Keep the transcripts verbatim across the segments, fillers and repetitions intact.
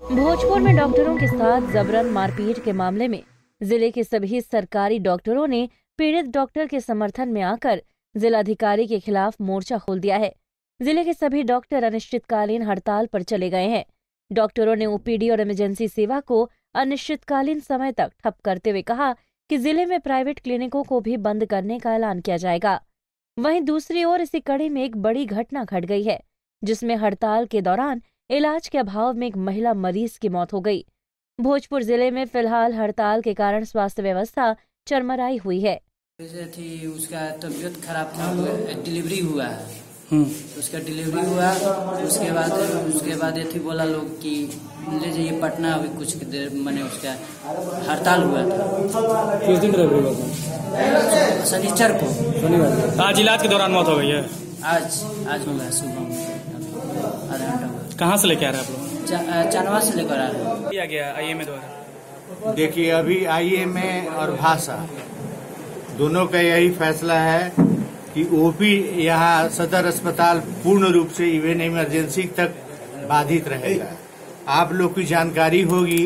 भोजपुर में डॉक्टरों के साथ जबरन मारपीट के मामले में जिले के सभी सरकारी डॉक्टरों ने पीड़ित डॉक्टर के समर्थन में आकर जिलाधिकारी के खिलाफ मोर्चा खोल दिया है। जिले के सभी डॉक्टर अनिश्चितकालीन हड़ताल पर चले गए हैं। डॉक्टरों ने ओपीडी और इमरजेंसी सेवा को अनिश्चितकालीन समय तक ठप करते हुए कहा कि जिले में प्राइवेट क्लिनिकों को भी बंद करने का ऐलान किया जाएगा। वहीं दूसरी ओर इसी कड़ी में एक बड़ी घटना घट गई है, जिसमें हड़ताल के दौरान इलाज के अभाव में एक महिला मरीज की मौत हो गई। भोजपुर जिले में फिलहाल हड़ताल के कारण स्वास्थ्य व्यवस्था चरमराई हुई है। जैसे थी उसका तबीयत खराब था, डिलीवरी हुआ है, उसका डिलीवरी हुआ। उसके बाद उसके बाद ये थी बोला लोग कि ले जाइए पटना, अभी कुछ देर मैंने उसका हड़ताल हुआ था। किस दिन डिलीवरी हुआ था? शनिचर को। शनिवार। आज इलाज के दौरान मौत हो गई है। आज आज हुआ सुबह में आधा घंटा हुआ। कहाँ से लेके आ रहे हैं आप लोग? चा, चानवा से लेकर आ रहे हैं। किया गया आईएमए द्वारा। देखिए, अभी आईएमए और भाषा दोनों का यही फैसला है कि ओपी यहाँ सदर अस्पताल पूर्ण रूप से इवन इमरजेंसी तक बाधित रहेगा। आप लोग की जानकारी होगी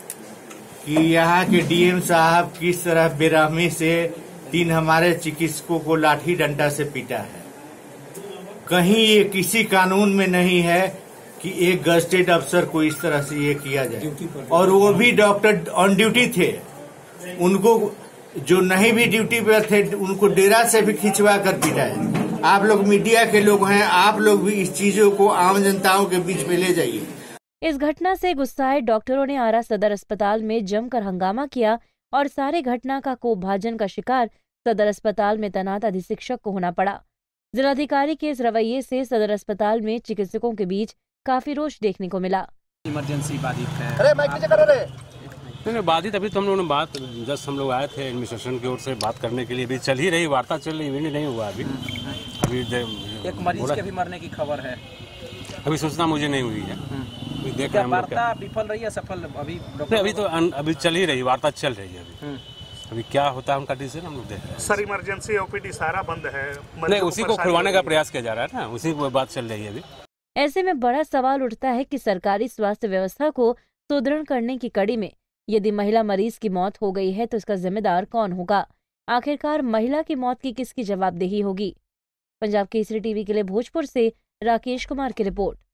कि यहाँ के डीएम साहब किस तरह बेरहमी से तीन हमारे चिकित्सकों को लाठी डंडा से पीटा है। कहीं ये किसी कानून में नहीं है कि एक गजेटेड अफसर को इस तरह से ये किया जाए, और वो भी डॉक्टर ऑन ड्यूटी थे। उनको जो नहीं भी ड्यूटी पर थे उनको डेरा से भी खिंचवा कर पीटा है। आप लोग मीडिया के लोग हैं, आप लोग भी इस चीजों को आम जनताओं के बीच में ले जाइए। इस घटना से गुस्साए डॉक्टरों ने आरा सदर अस्पताल में जमकर हंगामा किया और सारे घटना का कोपभाजन का शिकार सदर अस्पताल में तैनात अधीक्षक को होना पड़ा। जिलाधिकारी के इस रवैये से सदर अस्पताल में चिकित्सकों के बीच काफी रोष देखने को मिला। इमरजेंसी बाधित है। अरे माइक नीचे करो रे। नहीं नहीं बाधित, अभी तो हम लोगों ने बात जस्ट हम लोग आए थे एडमिनिस्ट्रेशन की ओर से बात करने के लिए। अभी चल ही रही वार्ता, चल रही, इवेंट नहीं हुआ अभी। अभी एक मरीज के भी मरने की खबर है। अभी सूचना मुझे नहीं हुई है। अभी देख रहे हैं वार्ता विफल रही है सफल? अभी अभी तो अभी चल ही रही वार्ता, चल रही है अभी। अभी क्या होता है उनका डिसीजन हम लोग देख रहे हैं। सर, इमरजेंसी ओपीडी सारा बंद है। नहीं, उसी को खुलवाने का प्रयास किया जा रहा है ना, उसी को बात चल रही है अभी। ऐसे में बड़ा सवाल उठता है कि सरकारी स्वास्थ्य व्यवस्था को सुदृढ़ करने की कड़ी में यदि महिला मरीज की मौत हो गई है तो इसका जिम्मेदार कौन होगा? आखिरकार महिला की मौत की किसकी जवाबदेही होगी? पंजाब केसरी टीवी के लिए भोजपुर से राकेश कुमार की रिपोर्ट।